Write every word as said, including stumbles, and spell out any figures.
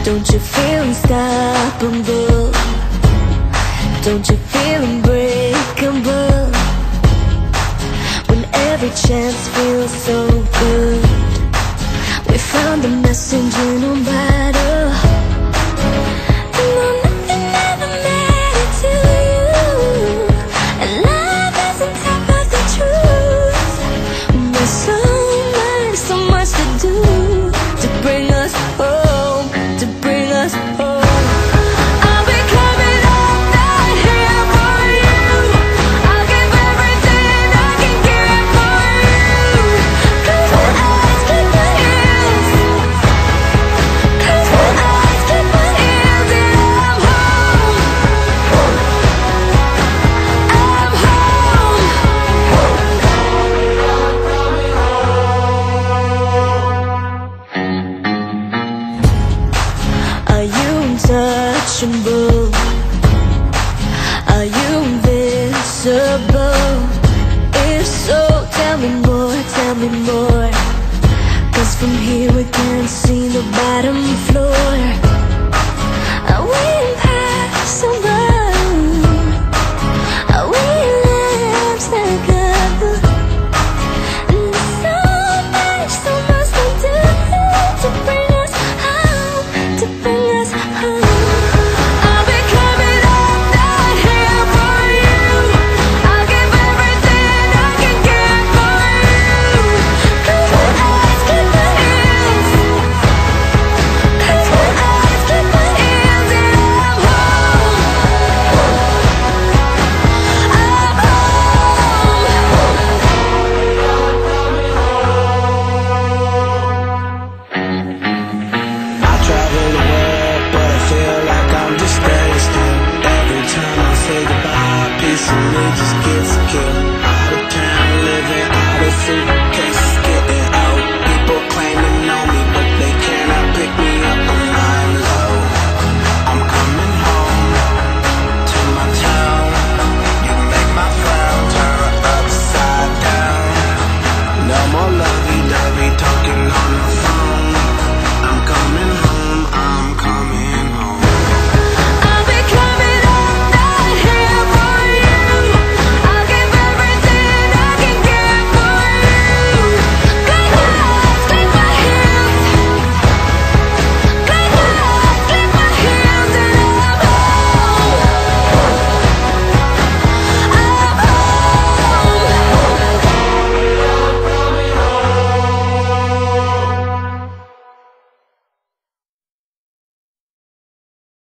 Don't you feel unstoppable? Don't you feel unbreakable? When every chance feels so good, we found a messenger no matter. No, nothing ever mattered to you, and love is on top of the truth. There's so much, so much to do to bring us home, to bring us home. I'll be coming up right here for you. I'll give everything I can give for you. Close my eyes, keep my ears. Close my eyes, keep my ears, and I'm home. I'm home. Are you untouchable? Are you invincible? If so, tell me more, tell me more. Cause from here we can't see the bottom floor. Are we impossible? Are we lives together? And so much, so much to do to bring us home, to bring us home. I'll be coming up right here for you. I'll give everything I can give for you. Close my eyes, keep my ears. Close my eyes, keep my ears, and I'm home. I'm I travel the world, but I feel like I'm just staying still. Every time I say goodbye, a piece of me just gives